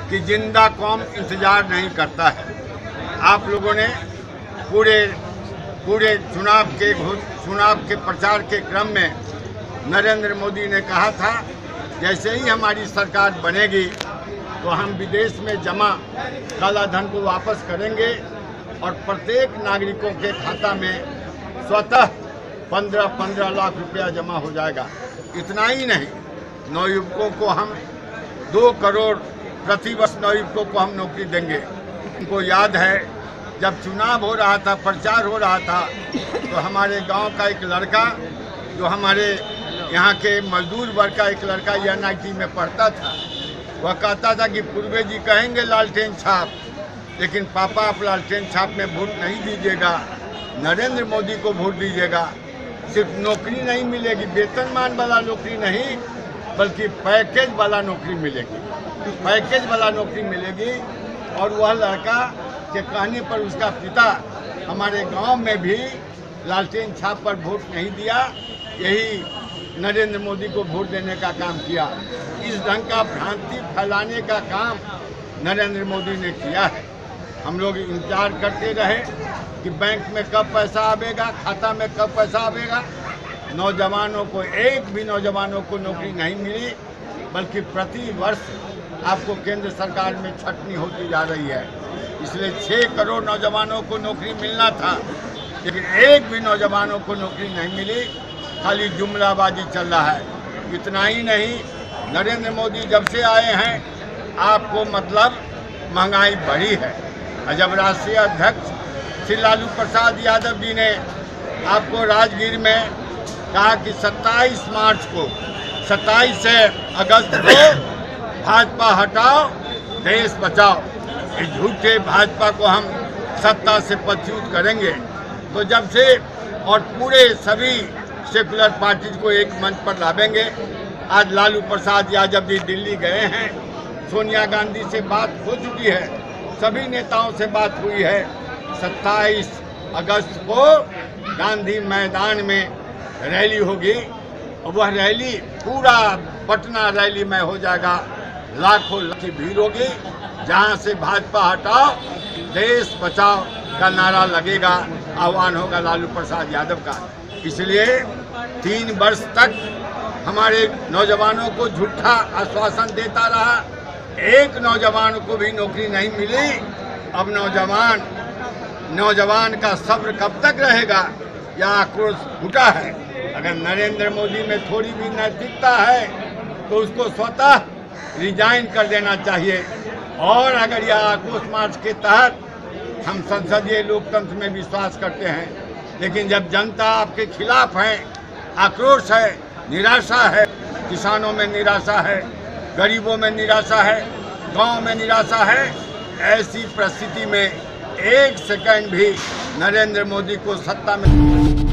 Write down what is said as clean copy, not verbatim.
कि जिंदा कौम इंतजार नहीं करता है। आप लोगों ने पूरे चुनाव के प्रचार के क्रम में नरेंद्र मोदी ने कहा था, जैसे ही हमारी सरकार बनेगी तो हम विदेश में जमा काला धन को वापस करेंगे और प्रत्येक नागरिकों के खाता में स्वतः 15-15 लाख रुपया जमा हो जाएगा। इतना ही नहीं, नवयुवकों को हम 2 करोड़ प्रति वर्ष नवयुवकों को हम नौकरी देंगे। उनको याद है जब चुनाव हो रहा था, प्रचार हो रहा था, तो हमारे गांव का एक लड़का, जो हमारे यहाँ के मजदूर वर्ग का एक लड़का NIT में पढ़ता था, वह कहता था कि पूर्वे जी कहेंगे लालटेन छाप, लेकिन पापा आप लालटेन छाप में वोट नहीं दीजिएगा, नरेंद्र मोदी को वोट दीजिएगा। सिर्फ नौकरी नहीं मिलेगी, वेतनमान वाला नौकरी नहीं, बल्कि पैकेज वाला नौकरी मिलेगी, पैकेज वाला नौकरी मिलेगी। और वह लड़का के कहने पर उसका पिता हमारे गांव में भी लालटेन छाप पर वोट नहीं दिया, यही नरेंद्र मोदी को वोट देने का काम किया। इस ढंग का भ्रांति फैलाने का काम नरेंद्र मोदी ने किया है। हम लोग इंतजार करते रहे कि बैंक में कब पैसा आवेगा, खाता में कब पैसा आवेगा। नौजवानों को, एक भी नौजवानों को नौकरी नहीं मिली, बल्कि प्रति वर्ष आपको केंद्र सरकार में छटनी होती जा रही है। इसलिए 6 करोड़ नौजवानों को नौकरी मिलना था, लेकिन एक भी नौजवानों को नौकरी नहीं मिली, खाली जुमलाबाजी चल रहा है। इतना ही नहीं, नरेंद्र मोदी जब से आए हैं आपको मतलब महंगाई बढ़ी है। जब राष्ट्रीय अध्यक्ष श्री लालू प्रसाद यादव जी ने आपको राजगीर में कहा कि 27 मार्च को, 27 अगस्त को भाजपा हटाओ देश बचाओ, इस झूठे भाजपा को हम सत्ता से पदच्युत करेंगे, तो जब से और पूरे सभी सेकुलर पार्टीज को एक मंच पर लावेंगे। आज लालू प्रसाद यादव जी दिल्ली गए हैं, सोनिया गांधी से बात हो चुकी है, सभी नेताओं से बात हुई है। 27 अगस्त को गांधी मैदान में रैली होगी, और वह रैली पूरा पटना रैली में हो जाएगा, लाखों की भीड़ होगी, जहां से भाजपा हटाओ देश बचाओ का नारा लगेगा, आह्वान होगा लालू प्रसाद यादव का। इसलिए 3 वर्ष तक हमारे नौजवानों को झूठा आश्वासन देता रहा, एक नौजवान को भी नौकरी नहीं मिली। अब नौजवान का सब्र कब तक रहेगा, यह आक्रोश फूटा है। अगर नरेंद्र मोदी में थोड़ी भी नैतिकता है तो उसको स्वतः रिजाइन कर देना चाहिए। और अगर यह आक्रोश मार्च के तहत, हम संसदीय लोकतंत्र में विश्वास करते हैं, लेकिन जब जनता आपके खिलाफ है, आक्रोश है, निराशा है, किसानों में निराशा है, गरीबों में निराशा है, गांव में निराशा है, ऐसी परिस्थिति में 1 सेकंड भी नरेंद्र मोदी को सत्ता में